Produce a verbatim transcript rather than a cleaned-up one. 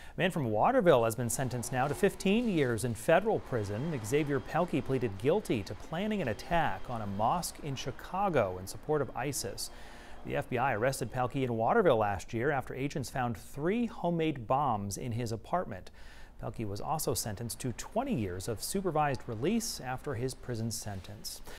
A man from Waterville has been sentenced now to fifteen years in federal prison. Xavier Pelkey pleaded guilty to planning an attack on a mosque in Chicago in support of ISIS. The F B I arrested Pelkey in Waterville last year after agents found three homemade bombs in his apartment. Pelkey was also sentenced to twenty years of supervised release after his prison sentence.